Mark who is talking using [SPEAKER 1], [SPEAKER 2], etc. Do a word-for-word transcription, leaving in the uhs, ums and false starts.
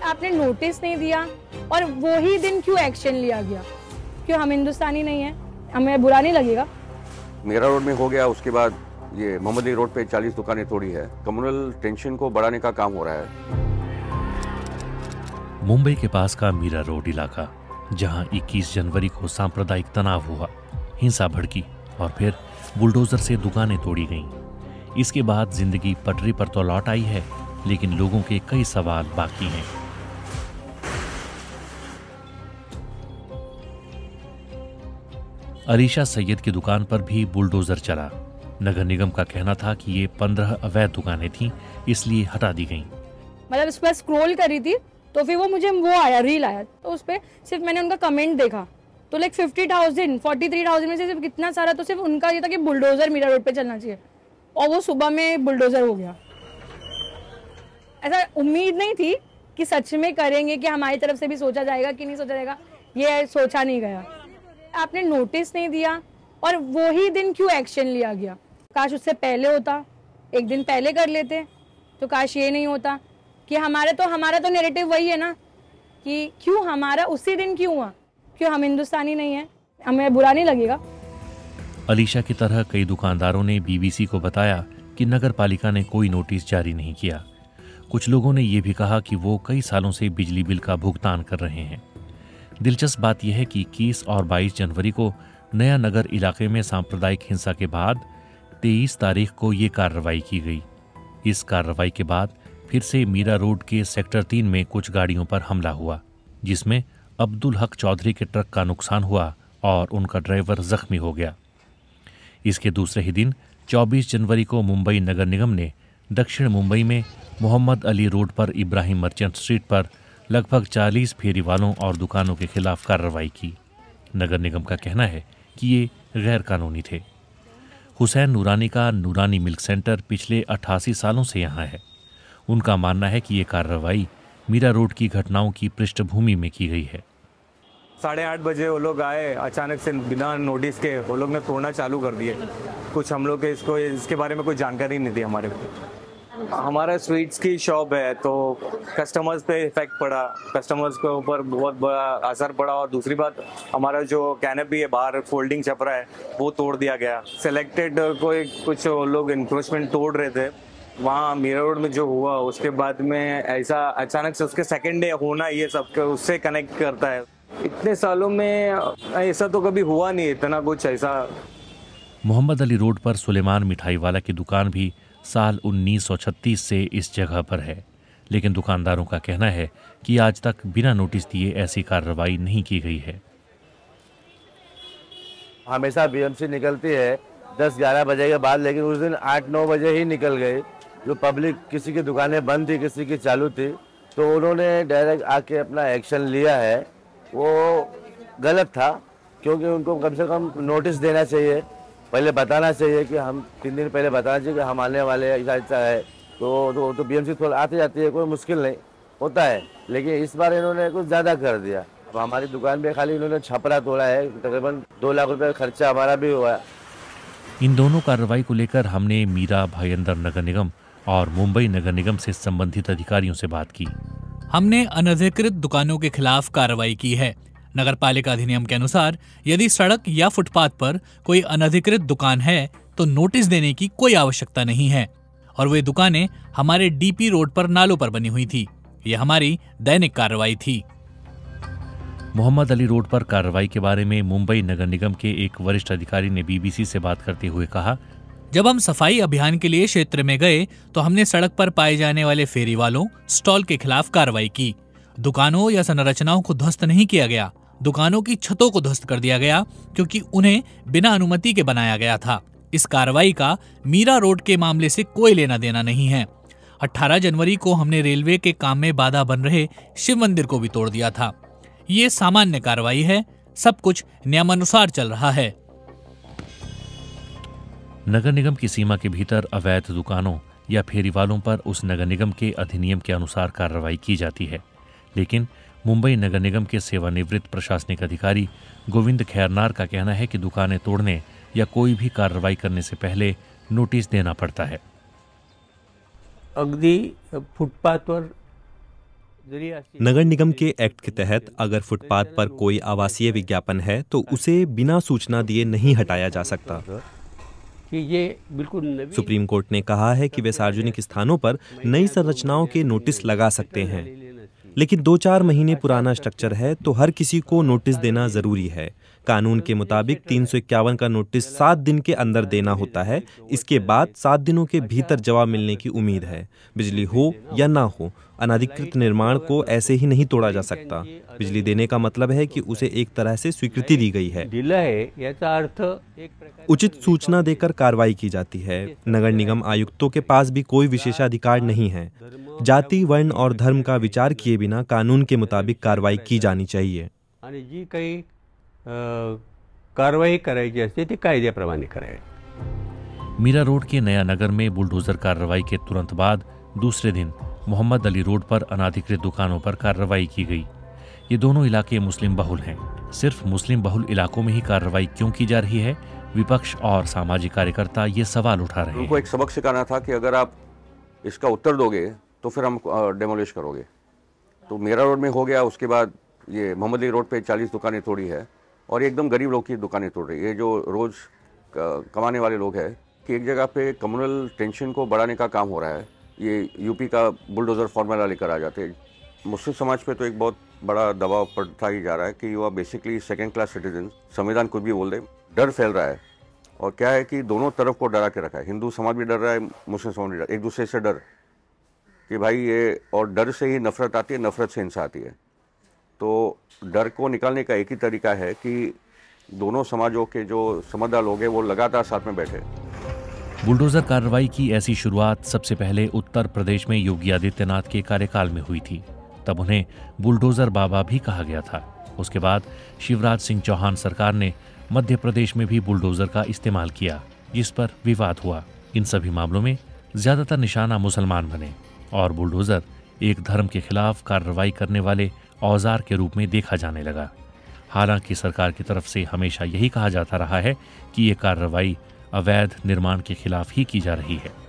[SPEAKER 1] आपने नोटिस नहीं दिया और वो ही दिन क्यों एक्शन लिया गया? क्यों हम हिंदुस्तानी नहीं है? हमें बुरा नहीं लगेगा?
[SPEAKER 2] मीरा रोड में हो गया, उसके बाद ये मोहम्मद अली रोड पे चालीस दुकानें तोड़ी है। कम्युनल टेंशन को बढ़ाने का काम हो रहा है।
[SPEAKER 3] मुंबई के पास का मीरा रोड इलाका, जहां इक्कीस जनवरी को सांप्रदायिक तनाव हुआ, हिंसा भड़की और फिर बुलडोजर से दुकानें तोड़ी गईं। इसके बाद जिंदगी पटरी पर तो लौट आई है, लेकिन लोगों के कई सवाल बाकी हैं। अलीशा सैयद की दुकान पर भी बुलडोजर चला। नगर निगम का कहना था कि ये पंद्रह अवैध दुकानें थीं, इसलिए हटा दी गईं।
[SPEAKER 1] मतलब उस पर स्क्रॉल करी थी तो फिर वो मुझे वो आया, रील आया, तो उस पर सिर्फ मैंने उनका कमेंट देखा तो like fifty thousand forty three thousand में से सिर्फ कितना सारा तो सिर्फ उनका ये था कि बुलडोजर मीरा रोड पे चलना चाहिए, और वो सुबह में बुलडोजर हो गया। ऐसा उम्मीद नहीं थी कि सच में करेंगे, कि हमारी तरफ से भी सोचा जाएगा कि नहीं सोचा जाएगा, ये सोचा नहीं गया। आपने नोटिस नहीं दिया और वो ही दिन क्यों एक्शन लिया गया? काश उससे पहले होता, एक दिन पहले कर लेते तो काश ये नहीं होता कि हमारे तो हमारा तो नैरेटिव वही है ना कि क्यों हमारा उसी दिन क्यों हुआ? क्यों हम हिंदुस्तानी नहीं है? हमें बुरा नहीं लगेगा?
[SPEAKER 3] अलीशा की तरह कई दुकानदारों ने बीबीसी को बताया कि नगर पालिका ने कोई नोटिस जारी नहीं किया। कुछ लोगों ने यह भी कहा कि वो कई सालों से बिजली बिल का भुगतान कर रहे हैं। दिलचस्प बात यह है कि इक्कीस और बाईस जनवरी को नया नगर इलाके में सांप्रदायिक हिंसा के बाद तेईस तारीख को ये कार्रवाई की गई। इस कार्रवाई के बाद फिर से मीरा रोड के सेक्टर तीन में कुछ गाड़ियों पर हमला हुआ, जिसमें अब्दुल हक चौधरी के ट्रक का नुकसान हुआ और उनका ड्राइवर जख्मी हो गया। इसके दूसरे ही दिन चौबीस जनवरी को मुंबई नगर निगम ने दक्षिण मुंबई में मोहम्मद अली रोड पर इब्राहिम मर्चेंट स्ट्रीट पर लगभग चालीस फेरी वालों और दुकानों के खिलाफ कार्रवाई की। नगर निगम का कहना है कि ये गैर कानूनी थे। हुसैन नूरानी का नूरानी मिल्क सेंटर पिछले अट्ठासी सालों से यहाँ है। उनका मानना है कि ये कार्रवाई मीरा रोड की घटनाओं की पृष्ठभूमि में की गई है।
[SPEAKER 4] साढ़े आठ बजे वो लोग आए, अचानक से बिना नोटिस के वो लोग ने तोड़ना चालू कर दिए। कुछ हम लोग के इसको इसके बारे में कोई जानकारी नहीं थी हमारे को। हमारा स्वीट्स की शॉप है तो कस्टमर्स पे इफेक्ट पड़ा, कस्टमर्स के ऊपर बहुत बड़ा असर पड़ा। और दूसरी बात, हमारा जो कैनपी है बाहर फोल्डिंग छपरा है वो तोड़ दिया गया। सिलेक्टेड कोई कुछ लोग इंक्रोचमेंट तोड़ रहे थे वहाँ मीरा रोड में जो हुआ, उसके बाद में ऐसा अचानक से उसके सेकेंड डे होना, ये सब उससे कनेक्ट करता है। इतने सालों में ऐसा तो कभी हुआ नहीं, इतना कुछ ऐसा।
[SPEAKER 3] मोहम्मद अली रोड पर सुलेमान मिठाई वाला की दुकान भी साल उन्नीस सौ छत्तीस से इस जगह पर है, लेकिन दुकानदारों का कहना है कि आज तक बिना नोटिस दिए ऐसी कार्रवाई नहीं की गई है।
[SPEAKER 5] हमेशा बीएमसी निकलती है दस ग्यारह बजे के बाद, लेकिन उस दिन आठ नौ बजे ही निकल गए। जो पब्लिक, किसी की दुकानें बंद थी, किसी की चालू थी, तो उन्होंने डायरेक्ट आके अपना एक्शन लिया है। वो गलत था, क्योंकि उनको कम से कम नोटिस देना चाहिए, पहले बताना चाहिए कि हम तीन दिन पहले बताना चाहिए कि हम आने वाले ऐसा ऐसा है। तो तो, तो बीएमसी थोड़ा आती जाती है, कोई मुश्किल नहीं होता है, लेकिन इस बार इन्होंने कुछ ज़्यादा कर दिया। अब हमारी दुकान पे खाली इन्होंने छपरा तोड़ा है, तकरीबन दो लाख रुपये खर्चा हमारा भी हुआ है।
[SPEAKER 3] इन दोनों कार्रवाई को लेकर हमने मीरा भाईंदर नगर निगम और मुंबई नगर निगम से संबंधित अधिकारियों से बात की।
[SPEAKER 6] हमने अनधिकृत दुकानों के खिलाफ कार्रवाई की है। नगर पालिका अधिनियम के अनुसार यदि सड़क या फुटपाथ पर कोई अनधिकृत दुकान है तो नोटिस देने की कोई आवश्यकता नहीं है, और वे दुकानें हमारे डीपी रोड पर नालों पर बनी हुई थी। ये हमारी दैनिक कार्रवाई थी।
[SPEAKER 3] मोहम्मद अली रोड पर कार्रवाई के बारे में मुंबई नगर निगम के एक वरिष्ठ अधिकारी ने बीबीसी से बात करते हुए कहा,
[SPEAKER 6] जब हम सफाई अभियान के लिए क्षेत्र में गए तो हमने सड़क पर पाए जाने वाले फेरी वालों, स्टॉल के खिलाफ कार्रवाई की। दुकानों या संरचनाओं को ध्वस्त नहीं किया गया, दुकानों की छतों को ध्वस्त कर दिया गया, क्योंकि उन्हें बिना अनुमति के बनाया गया था। इस कार्रवाई का मीरा रोड के मामले से कोई लेना देना नहीं है। अठारह जनवरी को हमने रेलवे के काम में बाधा बन रहे शिव मंदिर को भी तोड़ दिया था। ये सामान्य कार्रवाई है, सब कुछ नियमानुसार चल रहा है।
[SPEAKER 3] नगर निगम की सीमा के भीतर अवैध दुकानों या फेरी वालों पर उस नगर निगम के अधिनियम के अनुसार कार्रवाई की जाती है, लेकिन मुंबई नगर निगम के सेवानिवृत्त प्रशासनिक अधिकारी गोविंद खैरनार का कहना है कि दुकानें तोड़ने या कोई भी कार्रवाई करने से पहले नोटिस देना पड़ता है।
[SPEAKER 7] अगदी फुटपाथवर नगर निगम के एक्ट के तहत अगर फुटपाथ पर कोई आवासीय विज्ञापन है तो उसे बिना सूचना दिए नहीं हटाया जा सकता।
[SPEAKER 8] कि ये बिल्कुल
[SPEAKER 7] सुप्रीम कोर्ट ने कहा है कि वे सार्वजनिक स्थानों पर नई संरचनाओं के नोटिस लगा सकते हैं, लेकिन दो चार महीने पुराना स्ट्रक्चर है तो हर किसी को नोटिस देना जरूरी है। कानून के मुताबिक तीन सौ इक्यावन का नोटिस सात दिन के अंदर देना होता है। इसके बाद सात दिनों के भीतर जवाब मिलने की उम्मीद है। बिजली हो या ना हो, अनाधिकृत निर्माण को ऐसे ही नहीं तोड़ा जा सकता। बिजली देने का मतलब है कि उसे एक तरह से स्वीकृति दी गई है।
[SPEAKER 8] याचा अर्थ
[SPEAKER 7] उचित सूचना देकर कार्रवाई की जाती है। नगर निगम आयुक्तों के पास भी कोई विशेषाधिकार नहीं है। जाति, वर्ण और धर्म का विचार किए बिना कानून के मुताबिक कार्रवाई की जानी चाहिए।
[SPEAKER 8] आणि जी काही कारवाई करायची असते ती कायद्याप्रमाणे करावी।
[SPEAKER 3] मीरा रोड के नया नगर में बुलडोजर कार्रवाई के तुरंत बाद दूसरे दिन मोहम्मद अली रोड पर अनाधिकृत दुकानों पर कार्रवाई की गई। ये दोनों इलाके मुस्लिम बहुल हैं। सिर्फ मुस्लिम बहुल इलाकों में ही कार्रवाई क्यों की जा रही है? विपक्ष और सामाजिक कार्यकर्ता ये सवाल उठा रहे हैं।
[SPEAKER 2] उनको एक सबक सिखाना था कि अगर आप इसका उत्तर दोगे तो फिर हम डेमोलिश करोगे। तो मेरा रोड में हो गया, उसके बाद ये मोहम्मद अली रोड पे चालीस दुकानें तोड़ी है और एकदम गरीब लोग की दुकानें तोड़ रही है। ये जो रोज कमाने वाले लोग हैं कि एक जगह पे कम्युनल टेंशन को बढ़ाने का काम हो रहा है। ये यूपी का बुलडोजर फॉर्मूला लेकर आ जाते हैं। मुस्लिम समाज पे तो एक बहुत बड़ा दबाव पड़ता ही जा रहा है कि you are basically second class citizen. संविधान कुछ भी बोल दे, डर फैल रहा है। और क्या है कि दोनों तरफ को डरा के रखा है। हिंदू समाज भी डर रहा है, मुस्लिम समाज भी डर, एक दूसरे से डर कि भाई ये, और डर से ही नफरत आती है, नफरत से हिंसा आती है। तो डर को निकालने का एक ही तरीका है कि दोनों समाजों के जो समझदार लोग हैं वो लगातार साथ में बैठे।
[SPEAKER 3] बुलडोजर कार्रवाई की ऐसी शुरुआत सबसे पहले उत्तर प्रदेश में योगी आदित्यनाथ के कार्यकाल में हुई थी। तब उन्हें बुलडोजर बाबा भी कहा गया था। उसके बाद शिवराज सिंह चौहान सरकार ने मध्य प्रदेश में भी बुलडोजर का इस्तेमाल किया, जिस पर विवाद हुआ। इन सभी मामलों में ज्यादातर निशाना मुसलमान बने और बुलडोजर एक धर्म के खिलाफ कार्रवाई करने वाले औजार के रूप में देखा जाने लगा। हालांकि सरकार की तरफ से हमेशा यही कहा जाता रहा है कि ये कार्रवाई अवैध निर्माण के खिलाफ ही की जा रही है।